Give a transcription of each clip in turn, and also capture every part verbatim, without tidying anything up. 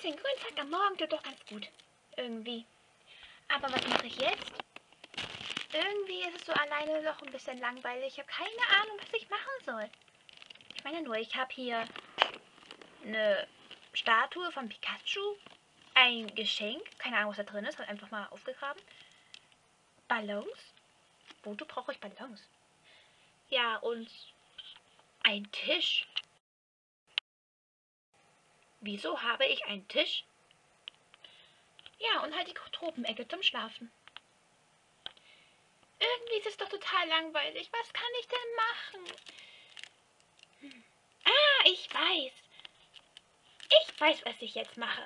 bisschen Grünzeug am Morgen tut doch ganz gut. Irgendwie. Aber was mache ich jetzt? Irgendwie ist es so alleine noch ein bisschen langweilig. Ich habe keine Ahnung, was ich machen soll. Ich meine nur, ich habe hier eine Statue von Pikachu. Ein Geschenk. Keine Ahnung, was da drin ist. Habe einfach mal aufgegraben. Ballons. Wozu brauche ich Ballons? Ja, und ein Tisch. Wieso habe ich einen Tisch? Ja, und halt die Tropenecke zum Schlafen. Irgendwie ist es doch total langweilig. Was kann ich denn machen? Hm. Ah, ich weiß. Ich weiß, was ich jetzt mache.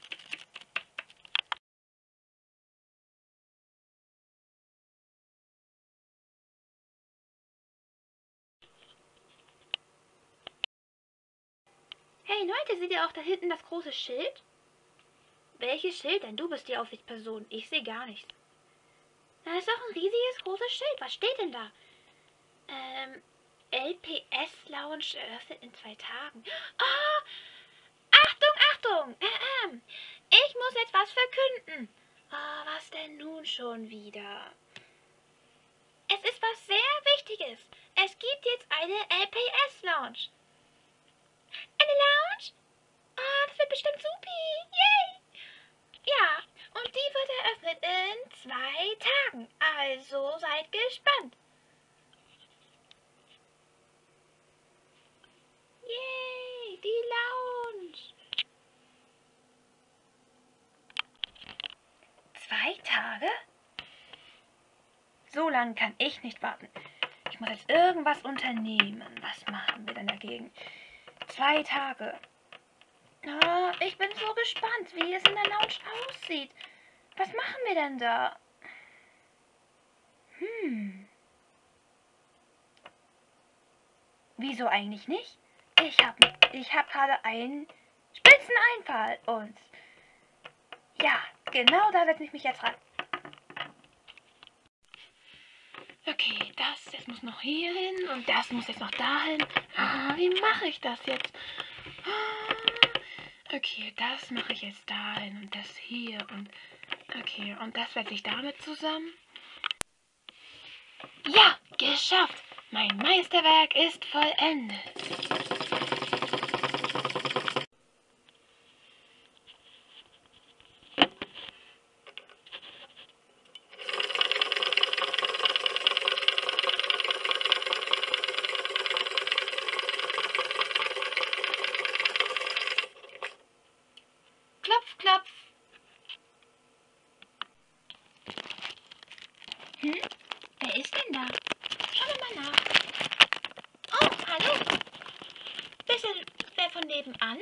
Hey Leute, seht ihr auch da hinten das große Schild? Welches Schild denn? Du bist die Aufsichtsperson. Ich sehe gar nichts. Da ist doch ein riesiges großes Schild. Was steht denn da? Ähm, L P S Lounge eröffnet in zwei Tagen. Oh, Achtung, Achtung! Äh, äh, ich muss jetzt was verkünden. Oh, was denn nun schon wieder? Es ist was sehr Wichtiges. Es gibt jetzt eine L P S Lounge. Eine Lounge? Oh, das wird bestimmt supi. Yay! Ja, und die wird eröffnet in zwei Tagen. Also seid gespannt. Yay, die Lounge. Zwei Tage? So lange kann ich nicht warten. Ich muss jetzt irgendwas unternehmen. Was machen wir denn dagegen? Zwei Tage. Oh, ich bin so gespannt, wie es in der Lounge aussieht. Was machen wir denn da? Hm. Wieso eigentlich nicht? Ich habe ich hab gerade einen spitzen Einfall. Und ja, genau da setze ich mich jetzt ran. Okay, das, das muss noch hier hin und das muss jetzt noch dahin. Ah, wie mache ich das jetzt? Ah, okay, das mache ich jetzt dahin und das hier und okay, und das setze ich damit zusammen. Ja, geschafft! Mein Meisterwerk ist vollendet. Klopf, klopf. Hm? Wer ist denn da? Schauen wir mal nach. Oh, hallo. Bist du wer von nebenan?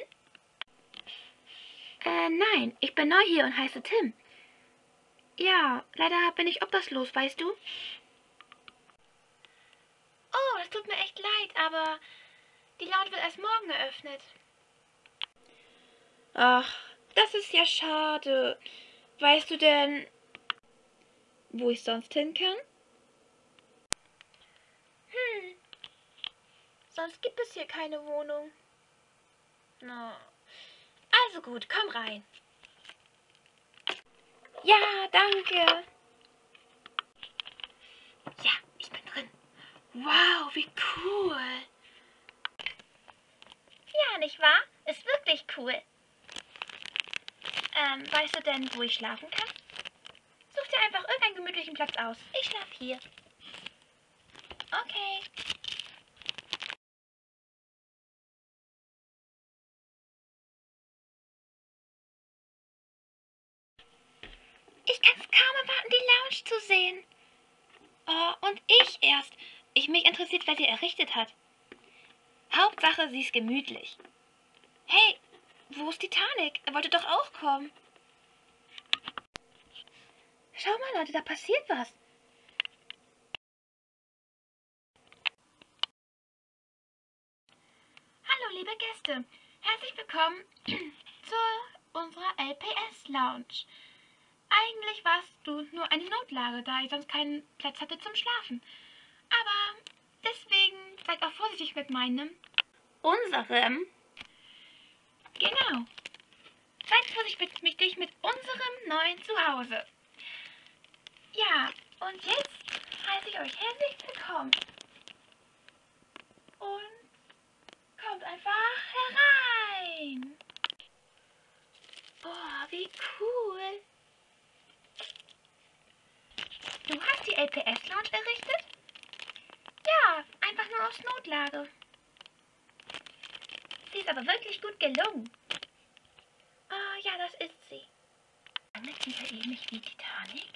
Äh, nein. Ich bin neu hier und heiße Tim. Ja, leider bin ich obdachlos, weißt du? Oh, das tut mir echt leid, aber die Lounge wird erst morgen eröffnet. Ach, das ist ja schade. Weißt du denn, wo ich sonst hin kann? Hm, sonst gibt es hier keine Wohnung. No. Also gut, komm rein. Ja, danke. Ja, ich bin drin. Wow, wie cool. Ja, nicht wahr? Ist wirklich cool. Ähm, weißt du denn, wo ich schlafen kann? Such dir einfach irgendeinen gemütlichen Platz aus. Ich schlafe hier. Okay. Ich kann es kaum erwarten, die Lounge zu sehen. Oh, und ich erst. Ich mich interessiert, wer sie errichtet hat. Hauptsache, sie ist gemütlich. Hey, wo ist Titanic? Er wollte doch auch kommen. Schau mal, Leute, da passiert was. Hallo, liebe Gäste. Herzlich willkommen zu unserer L P S Lounge. Eigentlich warst du nur eine Notlage, da ich sonst keinen Platz hatte zum Schlafen. Aber deswegen seid auch vorsichtig mit meinem. Unserem. Genau. Seid vorsichtig mit, mit dich mit unserem neuen Zuhause. Ja, und jetzt heiße ich euch herzlich willkommen. Und kommt einfach herein. Boah, wie cool. Du hast die L P S-Lounge errichtet? Ja, einfach nur aus Notlage. Sie ist aber wirklich gut gelungen. Ah, ja, das ist sie. Landet dieser ähnlich wie Titanic?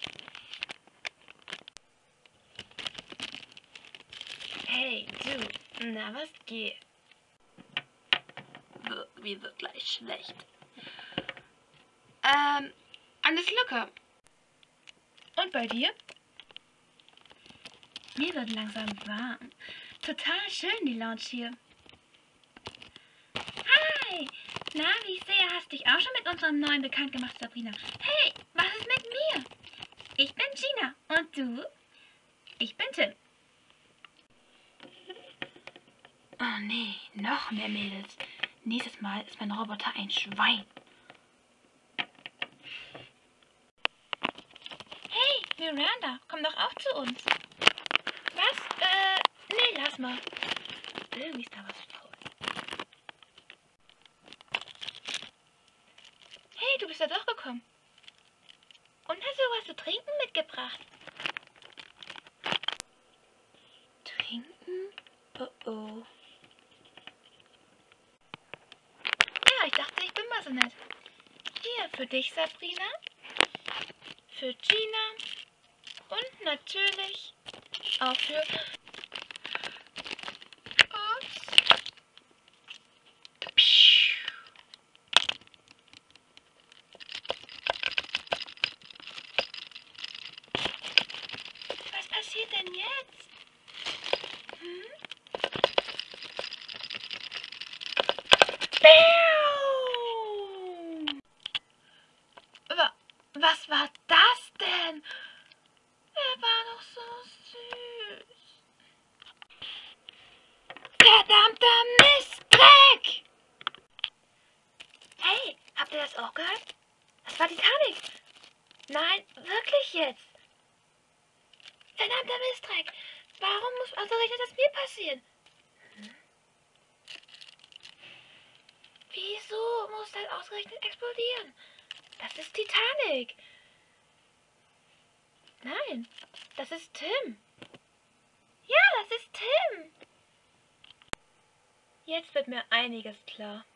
Hey, du. Na, was geht? Mir wird gleich schlecht. Ähm, alles locker. Und bei dir? Mir wird langsam warm. Total schön, die Lounge hier. Hi! Na, wie ich sehe, hast dich auch schon mit unserem neuen bekannt gemacht, Sabrina. Hey, was ist mit mir? Ich bin Gina. Und du? Ich bin Tim. Oh nee, noch mehr Mädels. Nächstes Mal ist mein Roboter ein Schwein. Hey, Miranda, komm doch auch zu uns. Was? Äh, nee, lass mal. Irgendwie ist da was faul. Hey, du bist ja doch gekommen. Und hast du was zu trinken mitgebracht? Trinken? Oh oh. Ja, ich dachte, ich bin mal so nett. Hier, für dich, Sabrina. Für Gina. Und natürlich auch für... Ups. Was passiert denn jetzt? Hm? Wa- Was war das denn? Er war doch so süß. Verdammter Mistdreck! Hey, habt ihr das auch gehört? Das war Titanic. Nein, wirklich jetzt. Verdammter Mistdreck. Warum muss ausgerechnet das mir passieren? Hm? Wieso muss das ausgerechnet explodieren? Das ist Titanic. Nein, das ist Tim. Ja, das ist Tim. Jetzt wird mir einiges klar.